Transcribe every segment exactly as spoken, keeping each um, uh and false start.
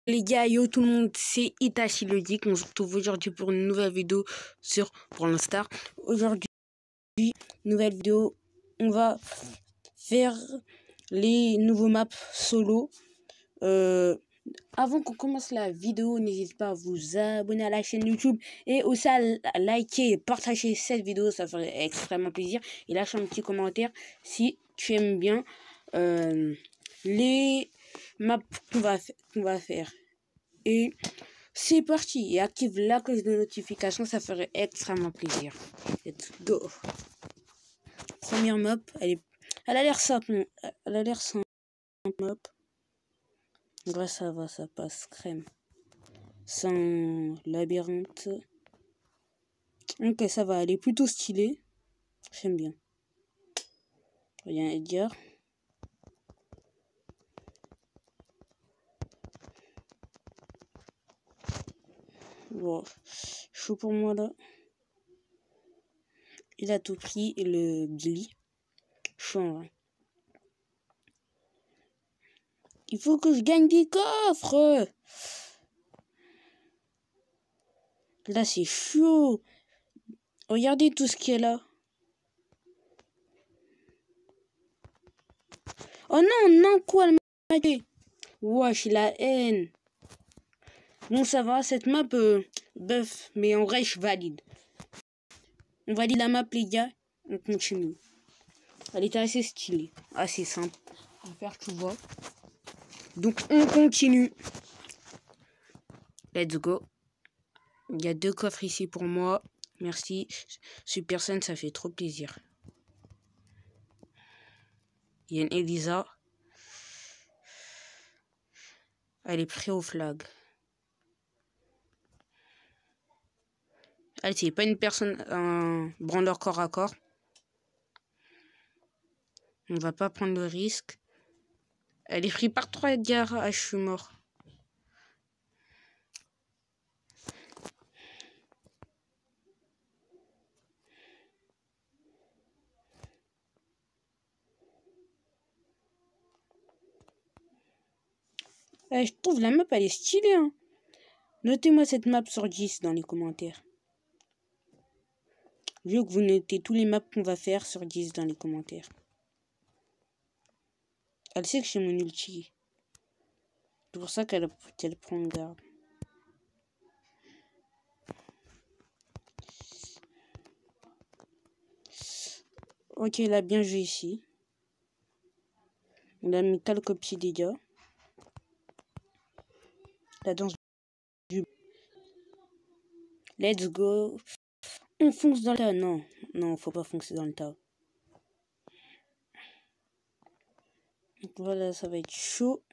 Les gars, yo tout le monde, c'est Itachi le Geek. On se retrouve aujourd'hui pour une nouvelle vidéo sur Brawl Stars. Aujourd'hui, nouvelle vidéo, on va faire les nouveaux maps solo. Euh, avant qu'on commence la vidéo, n'hésitez pas à vous abonner à la chaîne YouTube et aussi à liker et partager cette vidéo, ça ferait extrêmement plaisir. Et lâche un petit commentaire si tu aimes bien euh, les maps qu'on va, qu'on va faire. Et c'est parti. Et active la cloche de notification, ça ferait extrêmement plaisir. Let's go. Première map, elle est, elle a l'air simple, elle a l'air simple map. Ouais, ça va, ça passe crème. Sans labyrinthe. Ok, ça va, elle est plutôt stylée. J'aime bien. Il y a un Edgar. Bon, chaud pour moi là. Il a tout pris, le Billy. Chaud en vrai. Il faut que je gagne des coffres. Là, c'est chaud. Regardez tout ce qu'il y a là. Oh non, non, quoi, elle m'a dit. Wesh, la haine. Bon, ça va, cette map, euh, bœuf, mais en vrai, je valide. On valide la map, les gars. On continue. Elle était assez stylée, assez simple à faire, tu vois. Donc, on continue. Let's go. Il y a deux coffres ici pour moi. Merci. Super Sen, ça fait trop plaisir. Il y a une Elisa. Elle est prête au flag. Elle, c'est pas une personne, un branleur corps à corps. On va pas prendre le risque. Elle est prise par trois Edgar. Ah, je suis mort. Eh, je trouve la map, elle est stylée. Hein. Notez-moi cette map sur dix dans les commentaires. Je veux que vous notez tous les maps qu'on va faire sur dix dans les commentaires. Elle sait que j'ai mon ulti. C'est pour ça qu'elle qu'elle prend garde. Ok, elle a bien joué ici. On a mis quelques petits dégâts. La danse du... Let's go. On fonce dans le tas. Non, non, faut pas foncer dans le tas. Donc voilà, ça va être chaud.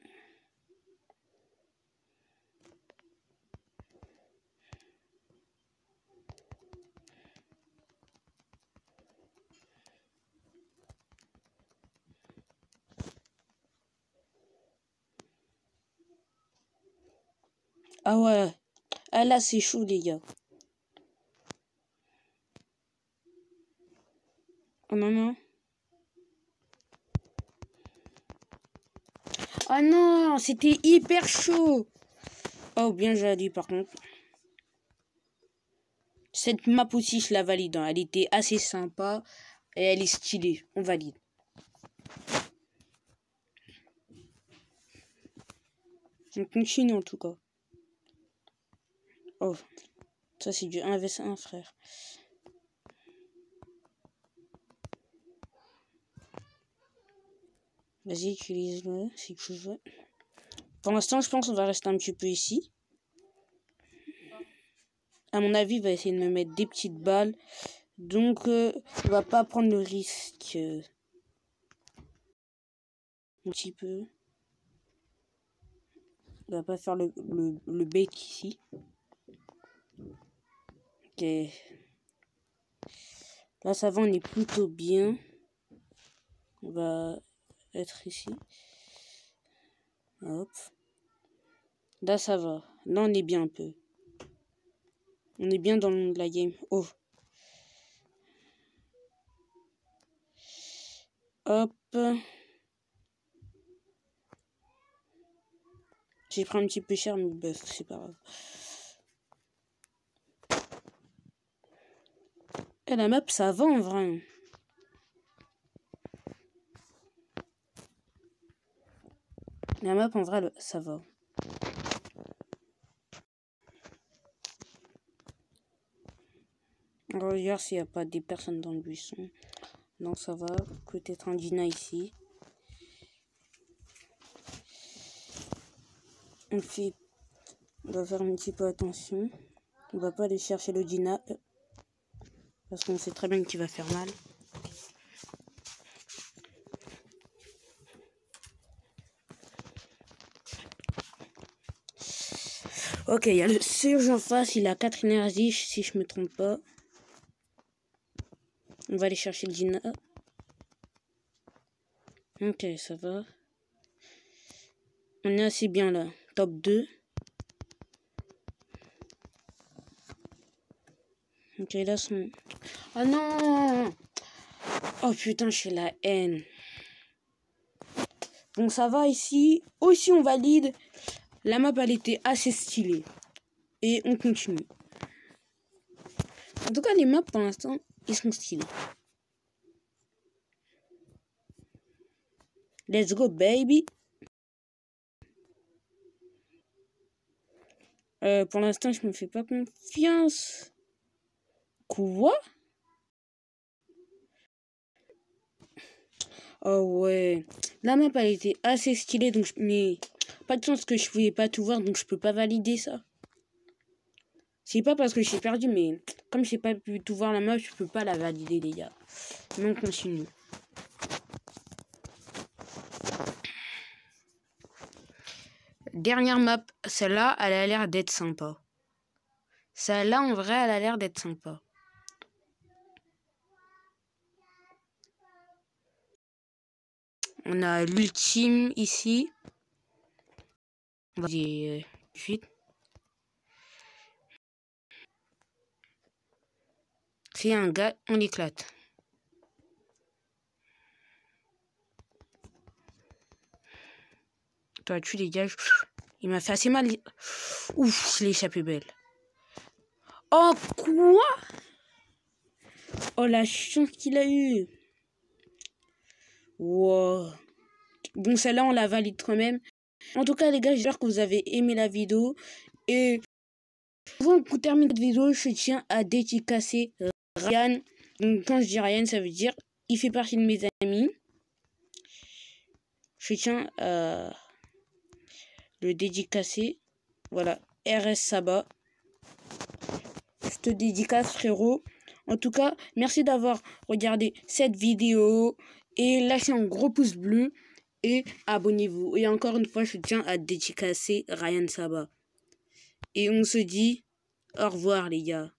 Ah ouais. Ah là, c'est chaud, les gars. Oh non, non. Ah non, c'était hyper chaud. Oh, bien joli, par contre. Cette map aussi, je la valide. Hein. Elle était assez sympa. Et elle est stylée. On valide. On continue en tout cas. Oh, ça c'est du un vs un, frère. Vas-y, utilise-le si tu veux. Pour l'instant, je pense qu'on va rester un petit peu ici. À mon avis, il va essayer de me mettre des petites balles. Donc, euh, on va pas prendre le risque. Euh, un petit peu. On va pas faire le, le, le bait ici. Ok. Là, ça va, on est plutôt bien. On va être ici. Hop. Là, ça va. Là, on est bien un peu. On est bien dans le, la game. Oh. Hop. J'ai pris un petit peu cher, mais bref, c'est pas grave. Et la map, ça va en vrai. La map, en vrai, ça va. On regarde s'il n'y a pas des personnes dans le buisson. Non, ça va. Peut-être un Dina ici. On fait... On va faire un petit peu attention. On va pas aller chercher le Dina. Parce qu'on sait très bien qu'il va faire mal. Ok, il y a le Surge en face. Il a quatre énergies, si je me trompe pas. On va aller chercher le Dina. Ok, ça va. On est assez bien là. Top deux. Ok, là son... Oh non! Oh putain, j'ai la haine. Bon, ça va ici. Aussi, on valide. La map, elle était assez stylée. Et on continue. En tout cas, les maps, pour l'instant, ils sont stylés. Let's go, baby. Euh, pour l'instant, je me fais pas confiance. Quoi? Oh ouais. La map, elle était assez stylée, donc je... mais pas de chance que je pouvais pas tout voir, donc je peux pas valider ça. C'est pas parce que j'ai perdu, mais comme j'ai pas pu tout voir la map, je peux pas la valider, les gars. Mais on continue. Dernière map, celle-là, elle a l'air d'être sympa. Celle-là, en vrai, elle a l'air d'être sympa. On a l'ultime ici. On va dire vite. C'est un gars, on l'éclate. Toi, tu les gars. Il m'a fait assez mal. Ouf, je l'ai échappé belle. Oh, quoi? Oh, la chance qu'il a eu. Wow. Bon, celle-là, on la valide quand même. En tout cas, les gars, j'espère que vous avez aimé la vidéo. Et avant qu'on termine cette vidéo, je tiens à dédicacer Ryan. Donc, quand je dis Ryan, ça veut dire il fait partie de mes amis. Je tiens à le dédicacer. Voilà, R S Saba. Je te dédicace, frérot. En tout cas, merci d'avoir regardé cette vidéo. Et lâchez un gros pouce bleu. Et abonnez-vous. Et encore une fois, je tiens à dédicacer Ryan Saba. Et on se dit au revoir, les gars.